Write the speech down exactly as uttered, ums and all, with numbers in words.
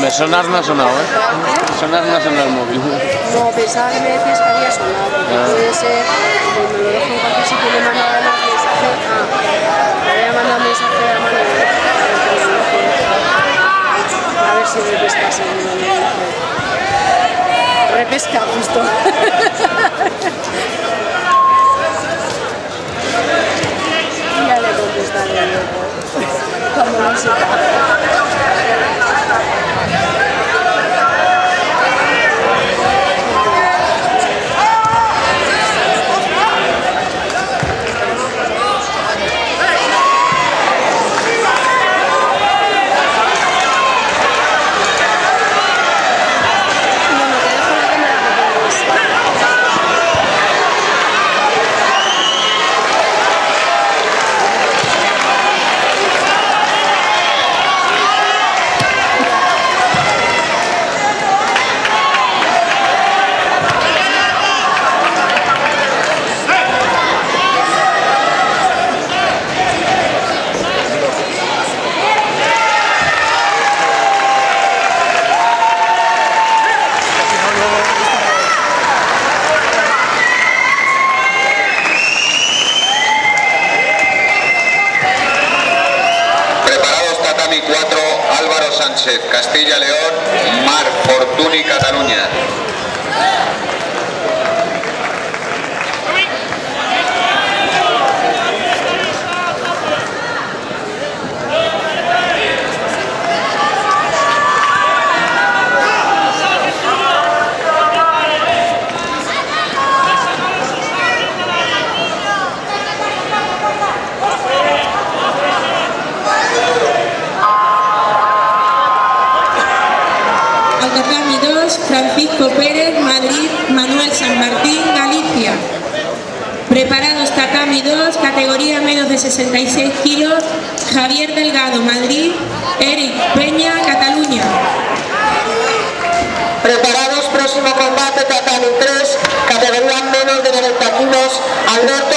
Hombre, sonar no ha sonado, ¿eh? Sonar no ha sonado el móvil. No, pensaba que me decías que había sonado, porque ah. puede ser, pues me lo dejo en cualquier sitio y le mando además mensaje. Ah, le voy a mandar un mensaje a Manuel, a ver si repesca seguro. Repesca, justo. Ya le contestaré luego, cuando lo sepa. cuatro, Álvaro Sánchez, Castilla León, Mar, Fortuny, Cataluña. Tatami dos, Francisco Pérez, Madrid, Manuel San Martín, Galicia. Preparados Tatami dos, categoría menos de sesenta y seis kilos, Javier Delgado, Madrid, Eric Peña, Cataluña. Preparados, próximo combate, Tatami tres, categoría menos de noventa kilos, Alberto